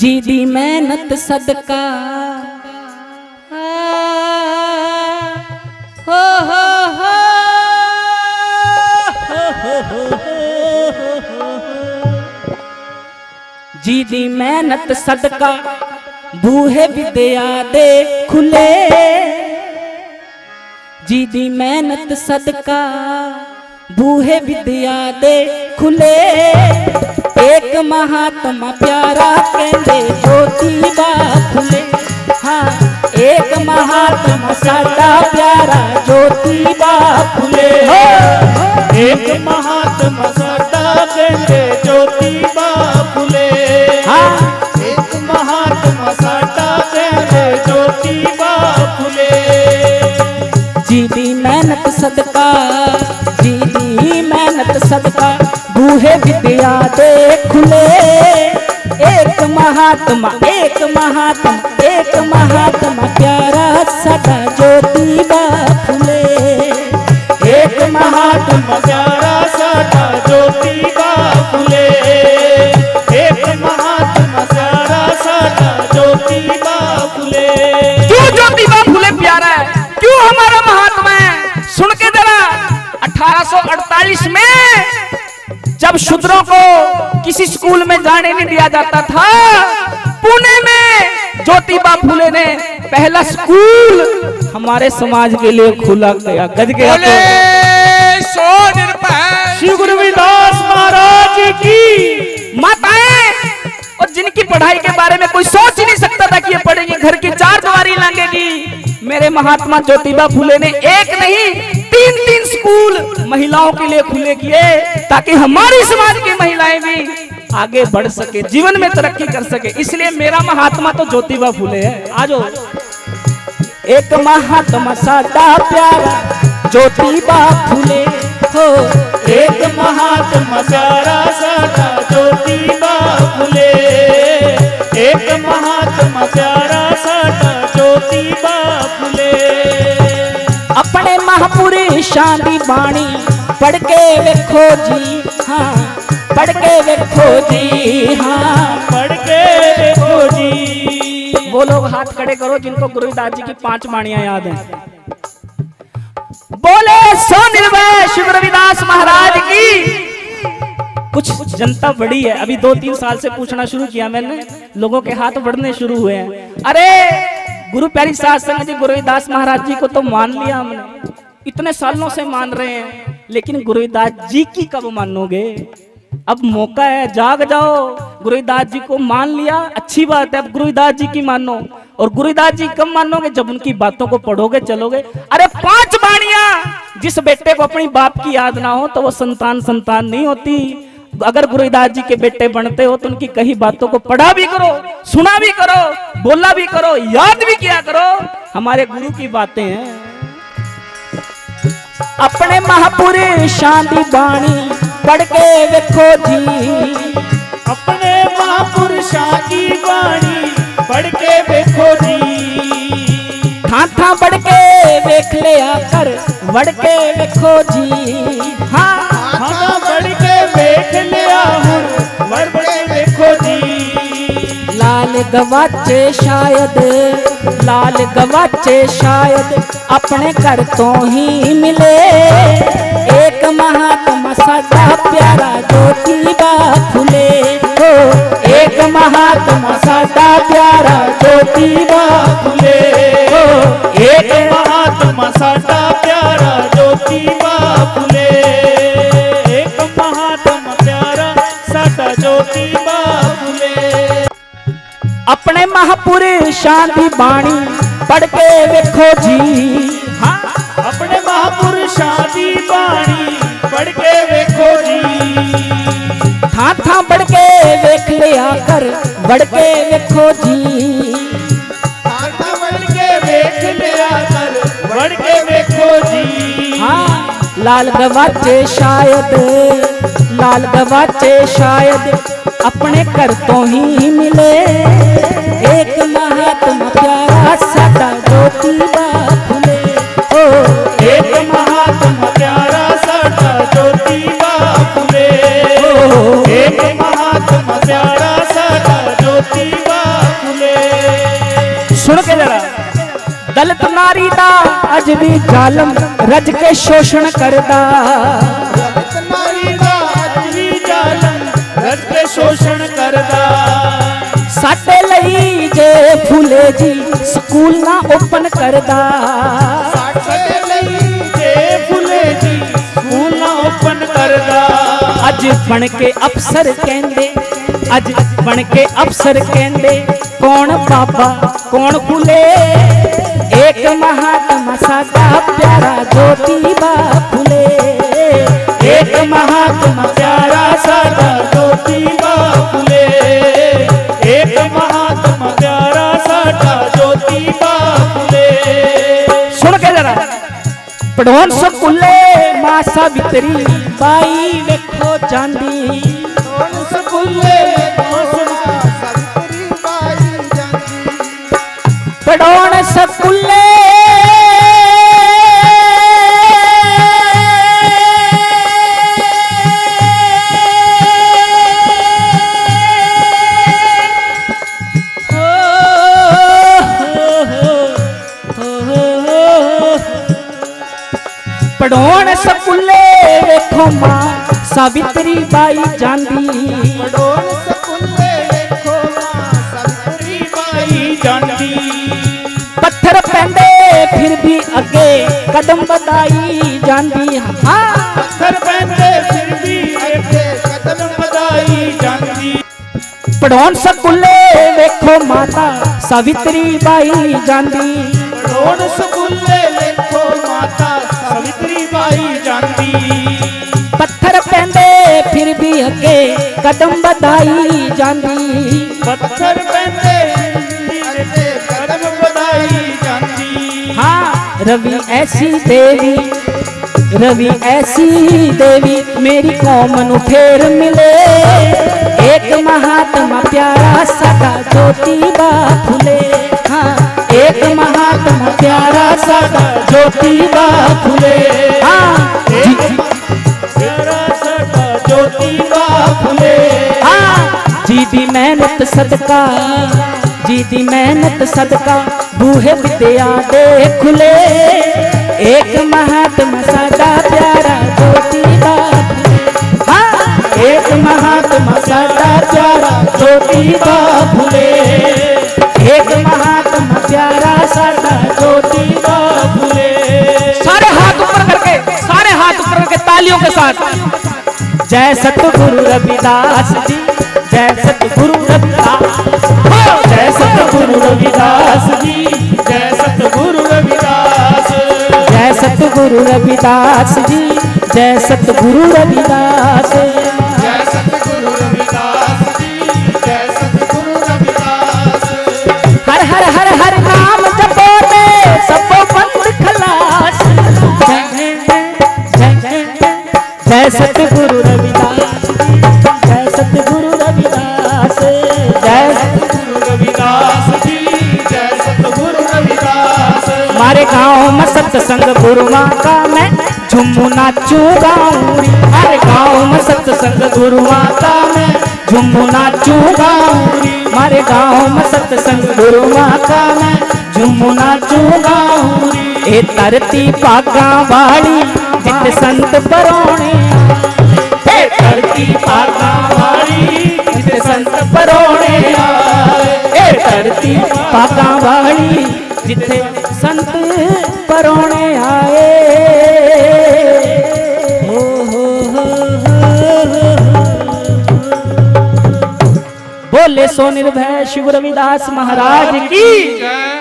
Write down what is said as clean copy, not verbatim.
जी दी मेहनत सदका जी दी मेहनत सदका बूहे विद्या दे खुले। जी दी मेहनत सदका बूहे विद्या दे खुले। एक महात्मा प्यारा कहते ज्योतिबा फुले। हाँ एक महात्मा साडा प्यारा ज्योतिबा फुले। एक महात्मा साडा कहते ज्योतिबा फुले। हाँ एक महात्मा साडा कहते ज्योतिबा फुले। जी दी मेहनत सदका जी दी मेहनत सदका बूहे विद्या दे खुले। एक महात्मा प्यारा साडा ज्योतिबा फुले। एक महात्मा प्यारा साडा ज्योतिबा फुले। एक महात्मा प्यारा साडा ज्योतिबा फुले। क्यों ज्योतिबा फुले प्यारा है, क्यों हमारा महात्मा है? सुन के जरा 1848 में जब शूद्रों को किसी स्कूल में जाने नहीं दिया जाता था, पुणे में ज्योतिबा फुले ने पहला स्कूल हमारे समाज के लिए खुला गया। गज गया श्री गुरु रविदास महाराज की माताएं, और जिनकी पढ़ाई के बारे में कोई सोच ही नहीं सकता था कि ये पढ़ेंगे, घर की चार दीवारी लांघेगी। मेरे महात्मा ज्योतिबा फुले ने एक नहीं 3 स्कूल महिलाओं के लिए खुले किए, ताकि हमारी समाज की महिलाएं भी आगे बढ़ सके, जीवन में तरक्की कर सके। इसलिए मेरा महात्मा तो ज्योतिबा फुले है। आजो एक महात्मा साडा प्यारा ज्योतिबा फुले हो। एक महात्मा प्यारा साडा ज्योतिबा फुले। एक महात्मा प्यारा साडा ज्योतिबा फुले। अपने महापुरुषां दी बाणी पढ़ के वेखो जी। हाँ पढ़ के वेखो जी। हाँ पढ़ के देखो जी। वो लोग हाथ खड़े करो जिनको गुरु रविदास जी की 5 बाणियां याद हैं। बोले सो निर्भय श्री गुरु रविदास महाराज की। कुछ जनता बड़ी है, अभी 2-3 साल से पूछना शुरू किया मैंने, लोगों के हाथ बढ़ने शुरू हुए हैं। अरे गुरु प्यारी साध संगत जी गुरु रविदास महाराज जी को तो मान लिया हमने, इतने सालों से मान रहे हैं, लेकिन गुरु रविदास जी की कब मानोगे? अब मौका है, जाग जाओ। गुरु रविदास जी को मान लिया, अच्छी बात है, अब गुरु रविदास जी की मानो। और गुरु रविदास जी कब मानोगे? जब उनकी बातों को पढ़ोगे चलोगे। अरे 5 बाणियां, जिस बेटे को अपनी बाप की याद ना हो तो वो संतान नहीं होती। अगर गुरु रविदास जी के बेटे बनते हो तो उनकी कही बातों को पढ़ा भी करो, सुना भी करो, बोला भी करो, याद भी किया करो। हमारे गुरु की बातें हैं। अपने महापुरुषां दी बाणी पढ़ के वेखो जी। अपने महापुरुषां की बाणी पढ़ के देखो जी। था बढ़ के वेख लिया कर, बढ़ के वेखो जी। हाँ बढ़ के देख लिया हूँ, बढ़ के देखो जी। लाल गवाचे शायद अपने घर तो ही मिले। एक महात्मा साडा प्यारा ज्योतिबा फुले हो। एक महात्मा साडा प्यारा ज्योतिबा फुले हो। एक महात्मा साडा प्यारा ज्योतिबा फुले। एक महात्मा प्यारा साडा ज्योतिबा फुले। अपने महापुरुषां दी बाणी पढ़ के वेखो जी। हाँ अपने महापुरुषां दी बाणी पढ़ के देखो जी। था बढ़ के वेख लिया कर, बढ़ के वेखो जी। बढ़ के देख लिया कर, बढ़ के देखो जी। हाँ लाल गवाचे शायद अपने घर तो ही मिले। एक महात्मा प्यारा साडा ज्योतिबा फुले हो। एक महात्मा प्यारा साडा ज्योतिबा फुले। एक महात्मा प्यारा साडा ज्योतिबा दलित नारी दा अज भी जालम रज के शोषण करदा। दलित नारी दा अज भी जालम रज के शोषण करदा। साडे लई जे फुले जी स्कूल ना ओपन करदा। साडे लई जे फुले जी स्कूल ना ओपन करदा। अज बन के अफसर कहंदे, अज बन के अफसर कहंदे कौन बाबा कौन फुले। एक महात्मा साडा प्यारा ज्योतिबा फुले। एक महात्मा प्यारा साडा ज्योतिबा फुले। एक महात्मा प्यारा साडा ज्योतिबा फुले। सुन के जरा पढ़ोन स्कूले मां सावित्री बाई वेखो जांदी। स्कूले सावित्री बाई जांदी। पढ़ोन स्कूले पढ़ोन स्कूले वेखो मां सावित्री बाई जांदी। पढ़ोन स्कूले वेखो मां सावित्री बाई जांदी। पत्थर पैंदे फिर भी अगे कदम बढ़ाई जांदी। हाँ पत्थर पैंदे फिर भी अगे कदम बढ़ाई जांदी। पढ़ोन स्कूले वेखो माता सावित्री बाई जांदी। पढ़ोन स्कूले वेखो माता सावित्री बाई जांदी। पत्थर पैंदे फिर भी अगे कदम बढ़ाई जांदी। पत्थर पैंदे अगे कदम बढ़ाई जांदी। हाँ रवि ऐसी देवी, रवि ऐसी देवी मेरी कौम नू फेर मिले। एक महात्मा प्यारा साडा ज्योतिबा फुले। हाँ एक महात्मा प्यारा साडा ज्योतिबा फुले। हाँ प्यारा साडा ज्योतिबा फुले। हाँ जी दी मेहनत सदका, जी दी मेहनत सदका बूहे विद्या दे खुले। एक महात्मा साडा प्यारा ज्योतिबा फुले। हाँ एक महात्मा साडा प्यारा ज्योतिबा फुले। एक महात्मा प्यारा साडा ज्योतिबा फुले। सारे हाथ ऊपर करके, सारे हाथ ऊपर करके तालियों के साथ जय सतगुरु रविदास जी, जय सतगुरु रविदास, जय सतगुरु रविदास जी, जय सतगुरु रविदास। जय सतगुरु रविदास जी, जय सतगुरु रविदास। जय सतगुरु रविदास जी, जय सतगुरु रविदास। हर हर हर हर नाम जपो ने सबो बंद खलास। जय सतगुरु रविदास जी, जय सतगुरु रविदास। जय सतगुरु रविदास जी, जय सतगुरु रविदास। मारे गाँव में सत्संग गुरुआ का मैं झुमू नाचू गाऊं। हमारे गाँव में सत्संग गुरुआ का मैं झुमू नाचू गाऊं। हमारे गाँव में सत्संग गुरुआ का मैं झुमू नाचू गाऊं। ए धरती पागा वाली जित संत परोणे। ए धरती पागा वाली जित संत परोणे। ए धरती पागा वाली जिथे संत परोणे आए। बोले सो निर्भय शिव रविदास महाराज की।